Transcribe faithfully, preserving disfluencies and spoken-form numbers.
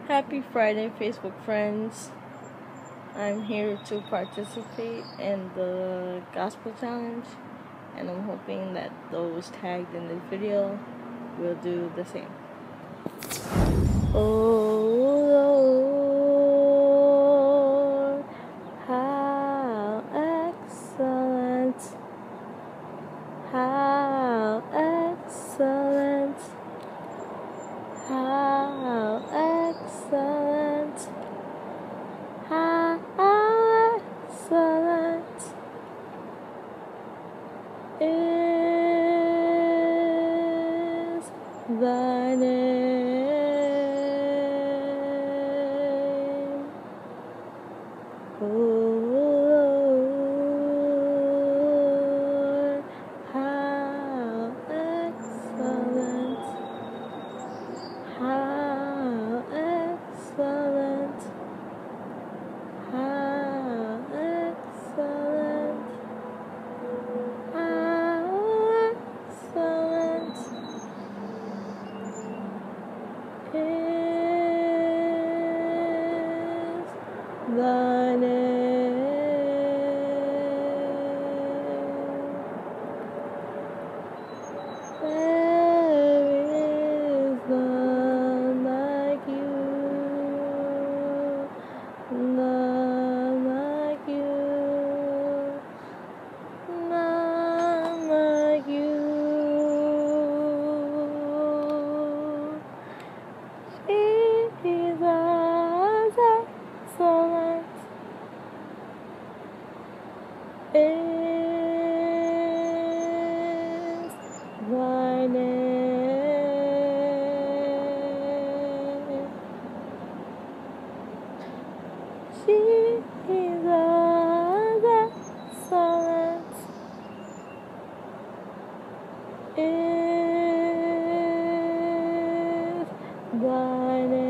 Happy Friday, Facebook friends. I'm here to participate in the Gospel Challenge, and I'm hoping that those tagged in this video will do the same. Oh Lord, how excellent, how excellent, how excellent, how excellent is thy name, O Lord, how excellent, how excellent, how excellent, how excellent is thy name. There is none like you, none like you, none like you. Jesus, excellent is thy name. Jesus, excellent is thy name.